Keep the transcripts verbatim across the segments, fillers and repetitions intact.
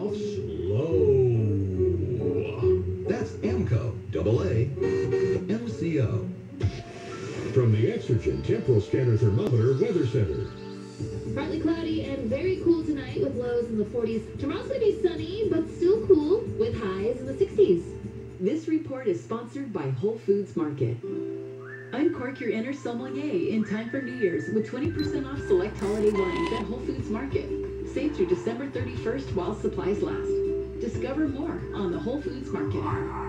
off slow. That's AMCO, double A, M C O. From the Exergen Temporal Scanner Thermometer Weather Center. Partly cloudy and very cool tonight with lows in the forties. Tomorrow's going to be sunny, but still cool with highs in the sixties. This report is sponsored by Whole Foods Market. Uncork your inner sommelier in time for New Year's with twenty percent off select holiday wines at Whole Foods Market. Save through December thirty-first while supplies last. Discover more on the Whole Foods Market.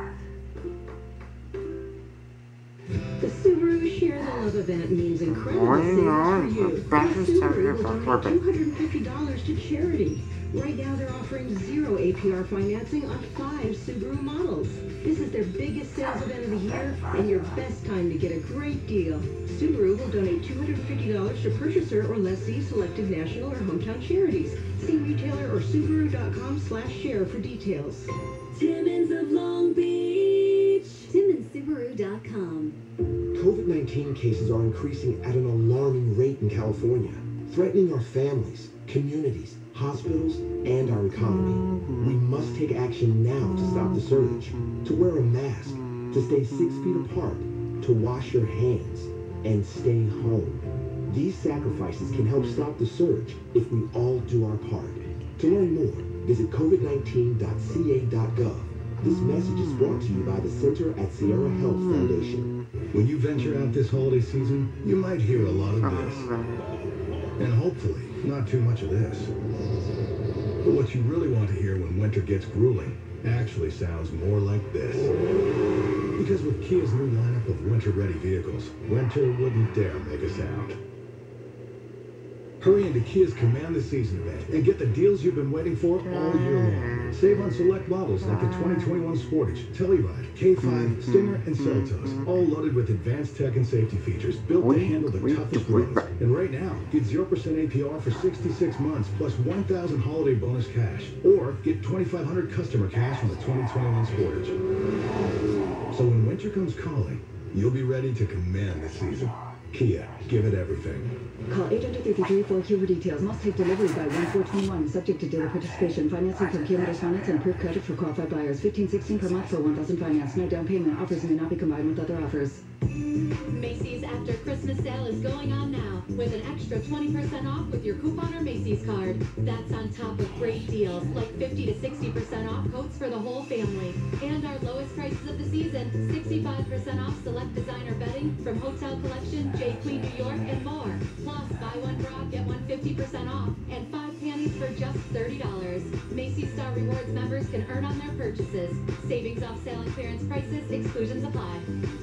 The Subaru Share the Love event means incredible savings for you. The Subaru will donate two hundred fifty dollars to charity. Right now they're offering zero A P R financing on five Subaru models. This is their biggest sales event of the year and your best time to get a great deal. Subaru will donate two hundred fifty dollars to purchaser or lessee selected national or hometown charities. See retailer or Subaru dot com slash share for details. Timmons of Long Beach. Timmons Subaru dot com. COVID nineteen cases are increasing at an alarming rate in California, threatening our families, communities, hospitals, and our economy. We must take action now to stop the surge, to wear a mask, to stay six feet apart, to wash your hands, and stay home. These sacrifices can help stop the surge if we all do our part. To learn more, visit covid nineteen dot c a dot gov. This message is brought to you by the Center at Sierra Health Foundation. When you venture out this holiday season, you might hear a lot of this. And hopefully, not too much of this. But what you really want to hear when winter gets grueling actually sounds more like this. Because with Kia's new lineup of winter-ready vehicles, winter wouldn't dare make a sound. Hurry into Kia's Command the Season event and get the deals you've been waiting for all year long. Save on select models like the twenty twenty-one Sportage, Telluride, K five, Stinger, and Seltos, all loaded with advanced tech and safety features built to handle the toughest roads. And right now, get zero percent A P R for sixty-six months plus one thousand holiday bonus cash. Or get twenty-five hundred customer cash on the twenty twenty-one Sportage. So when winter comes calling, you'll be ready to command the season. Kia, give it everything. Call eight hundred thirty-three four Q for details. Must take delivery by one four twenty-one. Subject to dealer participation. Financing from Kia Motors Finance and approved credit for qualified buyers. fifteen sixteen per month for one thousand finance. No down payment. Offers may not be combined with other offers. Macy's After Christmas Sale is going on now with an extra twenty percent off with your coupon or Macy's card. That's on top of great deals like fifty to sixty percent off coats for the whole family. And our lowest prices of the season, sixty-five percent off select designer bedding from Hotel Collection, J. Queen New York, and more. Plus, buy one bra, get one fifty percent off, and five panties for just thirty dollars. Macy's Star Rewards members can earn on their purchases. Savings off sale and clearance prices, exclusions apply.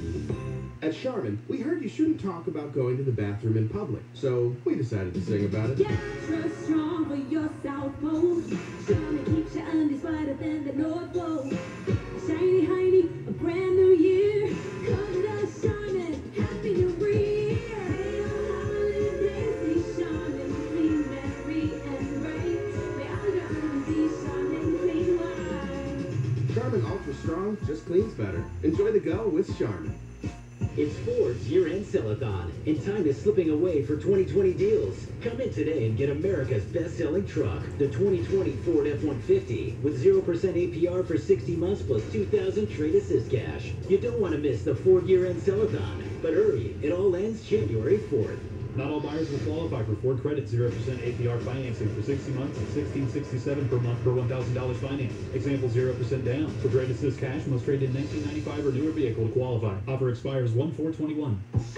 At Charmin, we heard you shouldn't talk about going to the bathroom in public, so we decided to sing about it. Extra strong for your South Pole. Charmin keeps your undies whiter than the North Pole. Shiny, hiney, a brand new year. Come to us, Charmin. Happy New Year. May your holidays be Charmin, clean, merry, and bright. May all your undies be Charmin, clean white. Charmin Ultra Strong just cleans better. Enjoy the go with Charmin. It's Ford's year-end sell-a-thon, and time is slipping away for twenty twenty deals. Come in today and get America's best-selling truck, the twenty twenty Ford F one fifty, with zero percent A P R for sixty months plus two thousand trade assist cash. You don't want to miss the Ford year-end sell-a-thon, but hurry, it all ends January fourth. Not all buyers will qualify for Ford Credit zero percent A P R financing for sixty months and sixteen sixty-seven per month per one thousand dollars finance. Example zero percent down. For trade assist cash, must trade in nineteen ninety-five or newer vehicle to qualify. Offer expires one four twenty-one.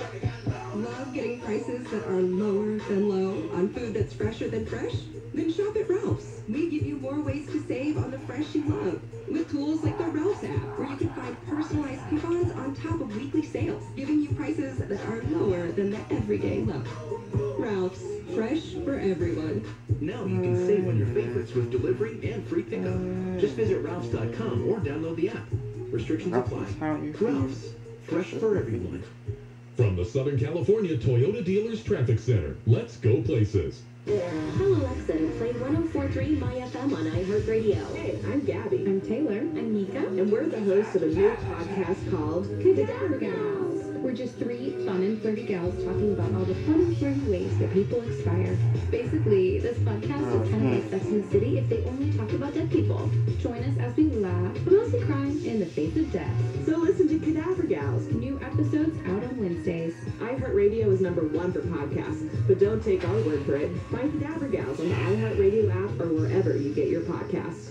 Love getting prices that are lower than low on food that's fresher than fresh? Then shop at Ralph's. We give you more ways to save on the fresh you love with tools like the Ralph's app, where you can find personalized coupons on top of weekly sales, giving you prices that are lower than the everyday low. Ralph's, fresh for everyone. Now you can save on your favorites with delivery and free pickup. Just visit Ralphs dot com or download the app. Restrictions apply. Ralph's, fresh for everyone. From the Southern California Toyota Dealers Traffic Center, let's go places. Tell Alexa to play one oh four point three My F M on iHeartRadio. Hey, I'm Gabby. I'm Taylor. I'm Nika. And we're the hosts of a new podcast called Cadaver Gals. We're just three fun and flirty gals talking about all the fun and flirty ways that people expire. Basically, this podcast is kind of like Sex and the City if they only talked about dead dead people. Join us as we laugh, but mostly cry in the face of death. So listen to Cadaver Gals. New episodes out on Wednesdays. iHeartRadio is number one for podcasts, but don't take our word for it. Find Cadaver Gals on the iHeartRadio app or wherever you get your podcasts.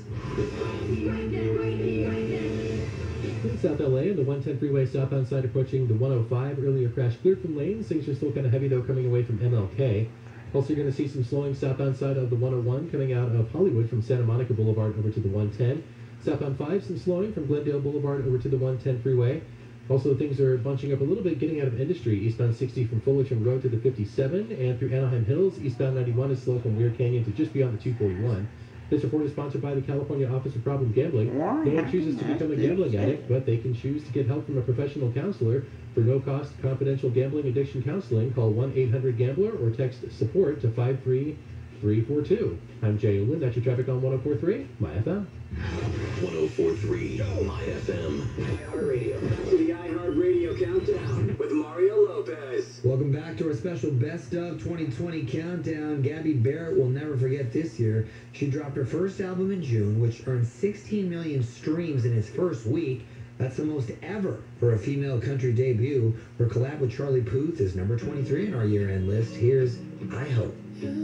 In South L A, and the one ten freeway southbound side approaching the one oh five. Earlier crash cleared from lanes. Things are still kind of heavy, though, coming away from M L K. Also, you're going to see some slowing southbound side of the one oh one coming out of Hollywood from Santa Monica Boulevard over to the one ten. Southbound five, some slowing from Glendale Boulevard over to the one ten freeway. Also, things are bunching up a little bit getting out of Industry. Eastbound sixty from Fullerton Road to the fifty-seven, and through Anaheim Hills. Eastbound ninety-one is slow from Weir Canyon to just beyond the two forty-one. This report is sponsored by the California Office of Problem Gambling. No one chooses to become a gambling addict, but they can choose to get help from a professional counselor. For no-cost, confidential gambling addiction counseling, call one eight hundred gambler or text support to five three three four two. I'm Jay Olin. That's your traffic on one oh four point three, My F M. one oh four point three, My F M. iHeartRadio. To the iHeartRadio Countdown with Mario Lopez. Welcome back to our special Best of twenty twenty Countdown. Gabby Barrett will never forget this year. She dropped her first album in June, which earned sixteen million streams in its first week. That's the most ever for a female country debut. Her collab with Charlie Puth is number twenty-three on our year-end list. Here's I Hope.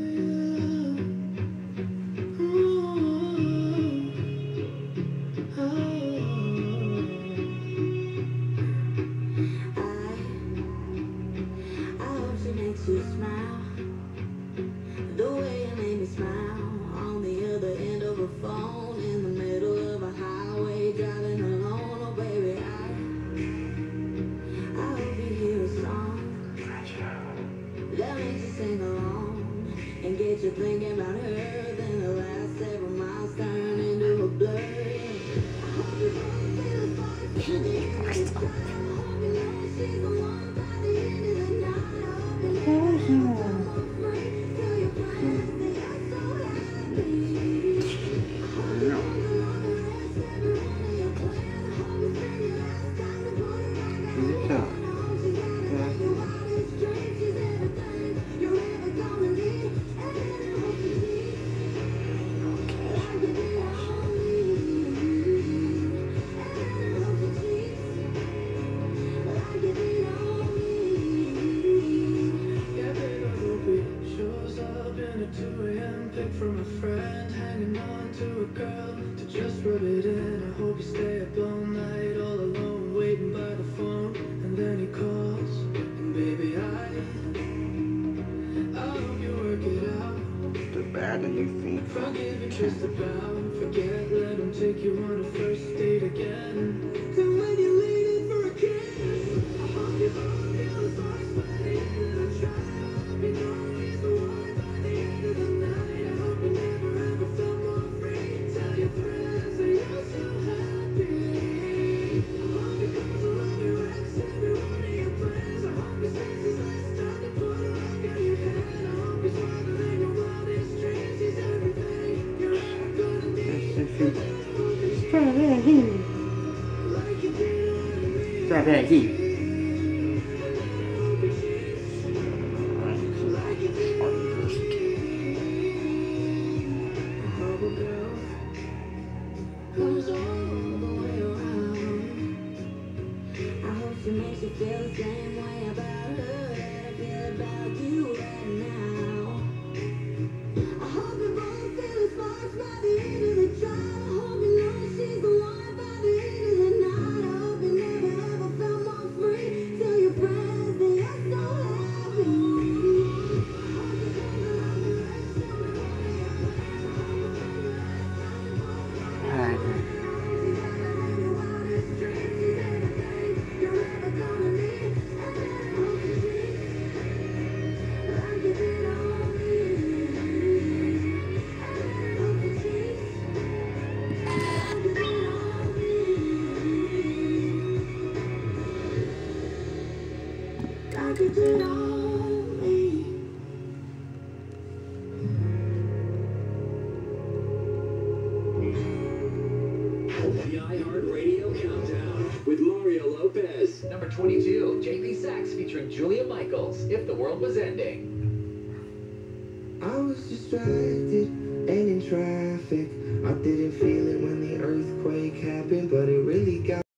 You smile the way you made me smile on the other end of a phone in the middle of a highway driving alone. Oh baby, I I hope you hear a song that makes you sing along and get you thinking about her. Then the last several miles turn into a blur. I hope you feel the fire. I hope you know she's the one by the end of the night. From a friend, hanging on to a girl to just rub it in. I hope you stay up all night, all alone, waiting by the phone. And then he calls, and baby, I, I hope you work it out. The bad that you think. Forgive you just about, forget, let him take you on a first date again. Then when you're leaning for a kiss, I hope you both feel the sparks by the end of the trial. I hope you know he's the one by the end of the night. Strawberry. Strawberry. Comes all the way around. I hope she makes you feel the same way about her that I feel about you right now. I hope you both feel the sparks by the end of the drive. I hope you know she's the one by the end of the night. I hope you never ever felt more free. Tell your friends that you're so happy. I hope you come along the rest of me one of your plans. I hope you spend the last time before you go. The iHeartRadio Countdown with Mario Lopez. Number twenty-two, J P Sachs featuring Julia Michaels, If the World Was Ending. I was distracted and in traffic, I didn't feel it when the earthquake happened, but it really got